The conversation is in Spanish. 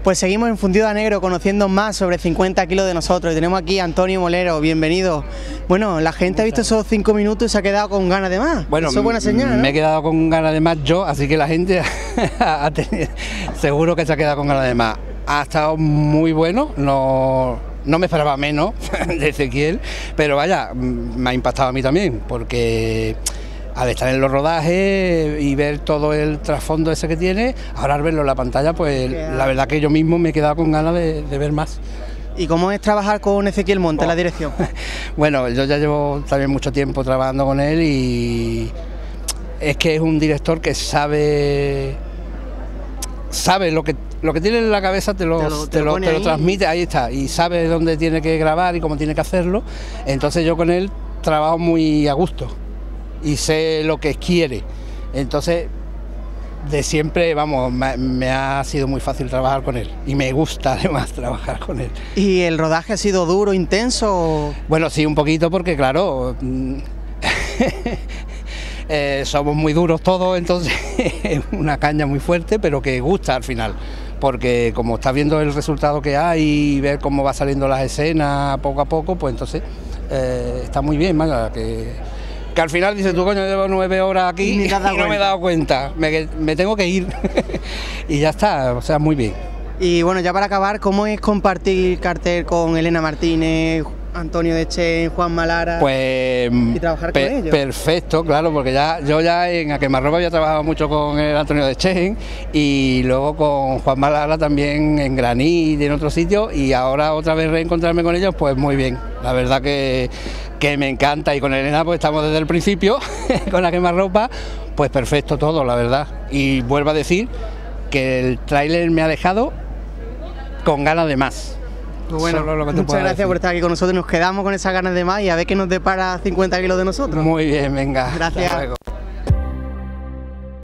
Pues seguimos en Fundido a Negro conociendo más sobre 50 kilos de nosotros y tenemos aquí a Antonio Molero, bienvenido. Bueno, la gente ha visto esos 5 minutos y se ha quedado con ganas de más. Bueno, eso es buena señal, ¿no? Me he quedado con ganas de más yo, así que la gente seguro que se ha quedado con ganas de más. Ha estado muy bueno, no me esperaba menos de Ezequiel, pero vaya, me ha impactado a mí también, porque al estar en los rodajes y ver todo el trasfondo ese que tiene, ahora al verlo en la pantalla, pues la verdad que yo mismo me he quedado con ganas de ver más. ¿Y cómo es trabajar con Ezequiel Monte en la dirección? Bueno, yo ya llevo también mucho tiempo trabajando con él y es que es un director que sabe lo que tiene en la cabeza, te lo transmite, ahí está, y sabe dónde tiene que grabar y cómo tiene que hacerlo. Entonces yo con él trabajo muy a gusto y sé lo que quiere. Entonces, de siempre, vamos, me ha sido muy fácil trabajar con él y me gusta además trabajar con él. ¿Y el rodaje ha sido duro, intenso? Bueno, sí, un poquito, porque claro, somos muy duros todos, entonces es una caña muy fuerte, pero que gusta al final, porque como estás viendo el resultado que hay y ver cómo va saliendo las escenas poco a poco, pues entonces está muy bien, vaya, que al final dices tú, coño, llevo 9 horas aquí y no me he dado cuenta, me tengo que ir y ya está, o sea, muy bien. Y bueno, ya para acabar, ¿cómo es compartir cartel con Elena Martínez, Antonio Dechen, Juan Malara, pues, y trabajar con ellos? Perfecto, claro, porque yo ya en A Quemarropa había trabajado mucho con el Antonio Dechen y luego con Juan Malara también en Granit y en otros sitios, y ahora otra vez reencontrarme con ellos, pues muy bien, la verdad que me encanta. Y con Elena pues estamos desde el principio con A Quemarropa, pues perfecto todo, la verdad. Y vuelvo a decir que el tráiler me ha dejado con ganas de más. Pues bueno, muchas gracias por estar aquí con nosotros, nos quedamos con esas ganas de más y a ver qué nos depara 50 kilos de nosotros. Muy bien, venga. Gracias.